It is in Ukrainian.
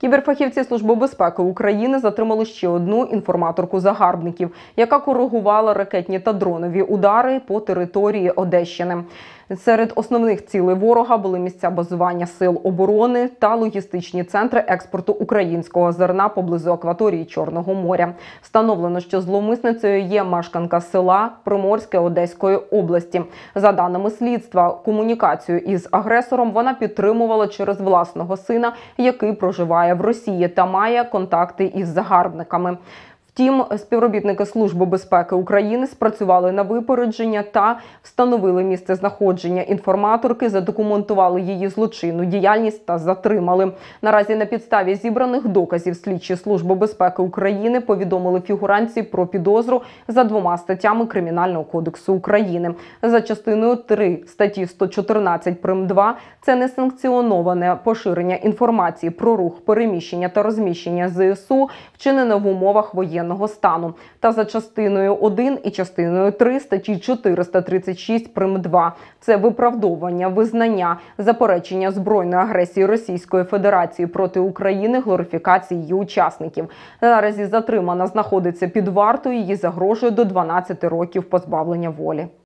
Кіберфахівці Служби безпеки України затримали ще одну інформаторку загарбників, яка коригувала ракетні та дронові удари по території Одещини. Серед основних цілей ворога були місця базування сил оборони та логістичні центри експорту українського зерна поблизу акваторії Чорного моря. Встановлено, що зловмисницею є мешканка села Приморське Одеської області. За даними слідства, комунікацію із агресором вона підтримувала через власного сина, який проживає в Росії та має контакти із загарбниками. Втім, співробітники Служби безпеки України спрацювали на випередження та встановили місце знаходження інформаторки, задокументували її злочинну діяльність та затримали. Наразі на підставі зібраних доказів слідчі Служби безпеки України повідомили фігурантці про підозру за 2 статтями Кримінального кодексу України. За частиною 3 статті 114 прим. 2 – це несанкціоноване поширення інформації про рух, переміщення та розміщення ЗСУ, вчинене в умовах воєнного стану. Та за частиною 1 і частиною 3 статті 436 прим. 2 – це виправдовування, визнання, заперечення збройної агресії Російської Федерації проти України, глорифікації її учасників. Наразі затримана знаходиться під вартою, їй загрожує до 12 років позбавлення волі.